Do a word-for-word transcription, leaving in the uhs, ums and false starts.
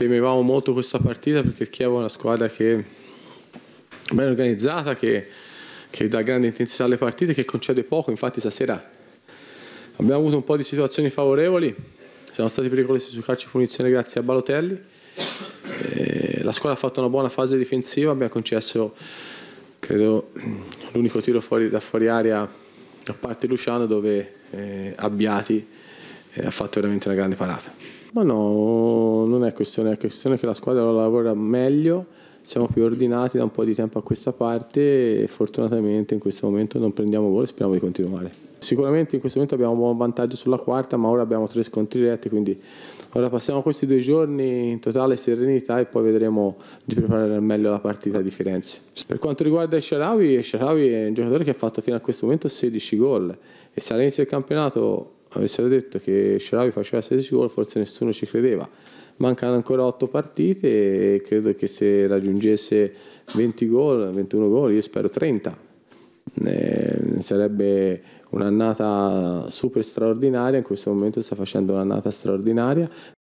temevamo molto questa partita perché il Chievo è una squadra che è ben organizzata, che, che dà grande intensità alle partite, che concede poco. Infatti stasera abbiamo avuto un po' di situazioni favorevoli, siamo stati pericolosi sui calci di punizione grazie a Balotelli. E la squadra ha fatto una buona fase difensiva, abbiamo concesso credo l'unico tiro fuori, da fuori area a parte Luciano dove eh, Abbiati eh, ha fatto veramente una grande parata. Ma no, non è questione, è questione che la squadra lavora meglio, siamo più ordinati da un po' di tempo a questa parte e fortunatamente in questo momento non prendiamo gol e speriamo di continuare. Sicuramente in questo momento abbiamo un buon vantaggio sulla quarta, ma ora abbiamo tre scontri diretti, quindi ora passiamo questi due giorni in totale serenità e poi vedremo di preparare al meglio la partita di Firenze. Per quanto riguarda El Shaarawy, El Shaarawy è un giocatore che ha fatto fino a questo momento sedici gol e se all'inizio del campionato avessero detto che El Shaarawy faceva sedici gol forse nessuno ci credeva. Mancano ancora otto partite e credo che se raggiungesse venti gol, ventuno gol, io spero trenta. Eh, sarebbe un'annata super straordinaria, in questo momento sta facendo un'annata straordinaria.